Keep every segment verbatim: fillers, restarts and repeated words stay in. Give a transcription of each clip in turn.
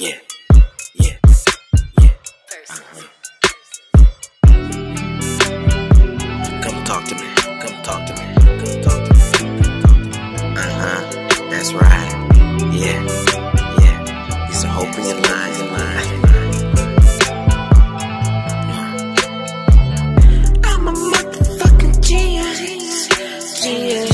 Yeah, yeah, yeah. Uh-huh. Come talk to me. Come talk to me. Come talk to me. Come talk to me. Uh-huh. That's right. Yeah, yeah. There's some hope in your life. In life. I'm a motherfucking genius. Genius.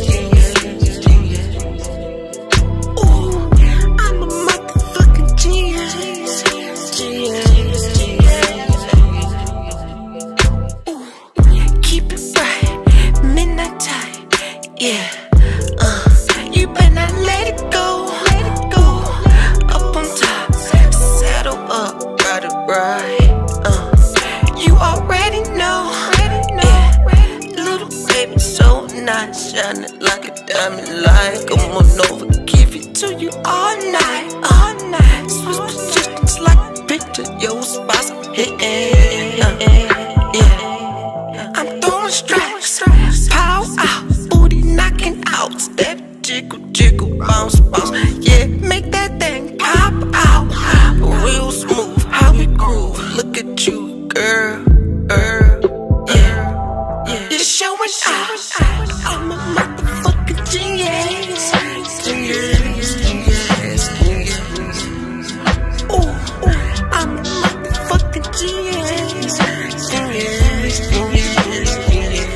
Yeah, uh, you better not let it go, let it go. Up on top, saddle up, ride it right. Uh, you already know, yeah. Little baby, so nice, shining like a diamond light. Come on over, give it to you all night, all night. Switch positions like a picture, your spots I'm hitting. Uh, yeah, I'm throwing strikes, pow out. Knocking out, step, jiggle, jiggle, bounce, bounce. Yeah, make that thing pop out. Real smooth, how we groove. Look at you, girl, girl. Yeah, yeah. You're showing out. I'm a motherfucking genius. Genius, genius, genius. Ooh, I'm a motherfucking genius. Genius, genius, genius.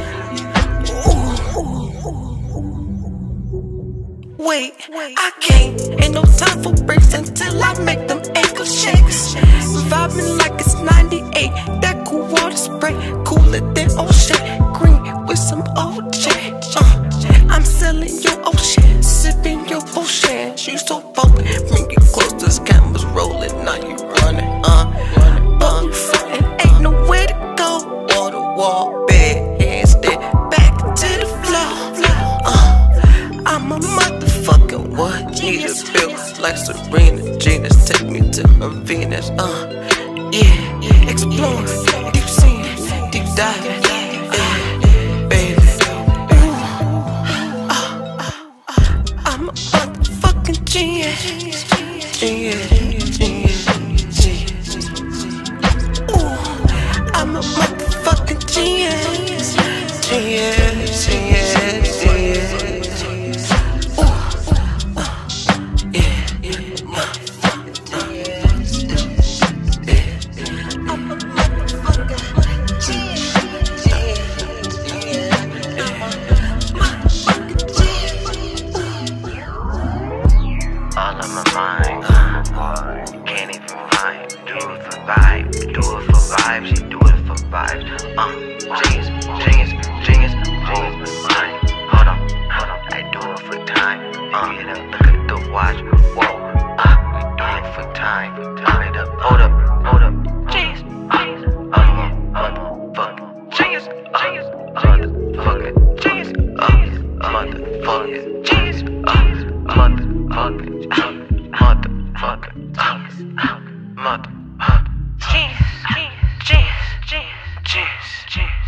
Wait, I can't, ain't no time for breaks until I make them ankle shakes. Vibing like it's ninety-eight, that cool water spray, cooler than ocean. Green with some O J, uh, I'm selling your ocean, sipping your potion. You so potent, bring it close, this camera's rolling, now you running, uh, but you frontin', ain't nowhere to go. Wall to wall, bed, handstand, back to the floor, uh, I'm a motherfucking what? Need a bill like Serena, Genius, take me to her Venus, uh, yeah, yeah. Exploring, deep seeing, deep diving, yeah, baby, ooh, uh, uh, uh, I'm a motherfucking genius, genius, genius, genius, ooh, I'm a motherfucking genius, genius, genius, genius. All on my mind, uh, can't even find. Do it for vibes, do it for vibes, she do it for vibes. Uh, genius, genius, genius, genius with mine. Hold on, hold on, I do it for time. Uh, look at the watch, whoa. Uh, we do it for time. Hold up, hold up, hold up. Genius, genius, uh, motherfucker, genius, genius, motherfucker, genius, uh, motherfucker, genius, uh, motherfucker. Motherfucker, motherfucker, motherfucker, genius, genius, genius, genius, genius.